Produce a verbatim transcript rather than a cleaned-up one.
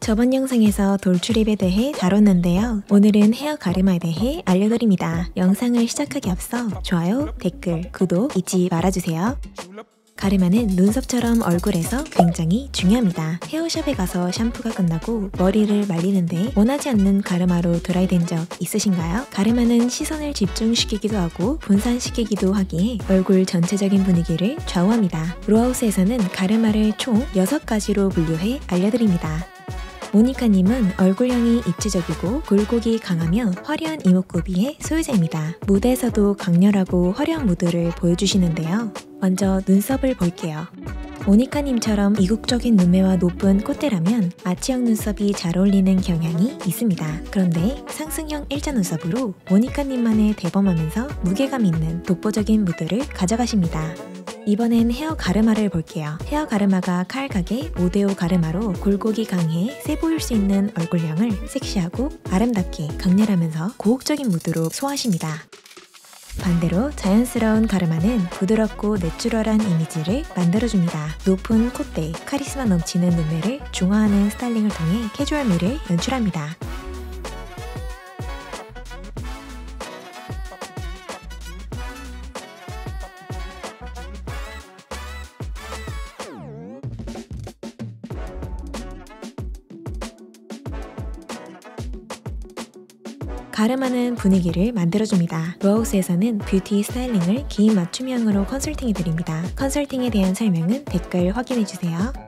저번 영상에서 돌출입에 대해 다뤘는데요. 오늘은 헤어 가르마에 대해 알려드립니다. 영상을 시작하기 앞서 좋아요, 댓글, 구독 잊지 말아주세요. 가르마는 눈썹처럼 얼굴에서 굉장히 중요합니다. 헤어샵에 가서 샴푸가 끝나고 머리를 말리는데 원하지 않는 가르마로 드라이된 적 있으신가요? 가르마는 시선을 집중시키기도 하고 분산시키기도 하기에 얼굴 전체적인 분위기를 좌우합니다. 로하우스에서는 가르마를 총 여섯 가지로 분류해 알려드립니다. 모니카님은 얼굴형이 입체적이고 굴곡이 강하며 화려한 이목구비의 소유자입니다. 무대에서도 강렬하고 화려한 무드를 보여주시는데요. 먼저 눈썹을 볼게요. 모니카님처럼 이국적인 눈매와 높은 콧대라면 아치형 눈썹이 잘 어울리는 경향이 있습니다. 그런데 상승형 일자 눈썹으로 모니카님만의 대범하면서 무게감 있는 독보적인 무드를 가져가십니다. 이번엔 헤어 가르마를 볼게요. 헤어 가르마가 칼각의 오데오 가르마로 굴곡이 강해 세 보일 수 있는 얼굴형을 섹시하고 아름답게 강렬하면서 고혹적인 무드로 소화하십니다. 반대로 자연스러운 가르마는 부드럽고 내추럴한 이미지를 만들어줍니다. 높은 콧대, 카리스마 넘치는 눈매를 중화하는 스타일링을 통해 캐주얼미를 연출합니다. 가르마는 분위기를 만들어줍니다. 로하우스에서는 뷰티 스타일링을 개인 맞춤형으로 컨설팅해드립니다. 컨설팅에 대한 설명은 댓글 확인해주세요.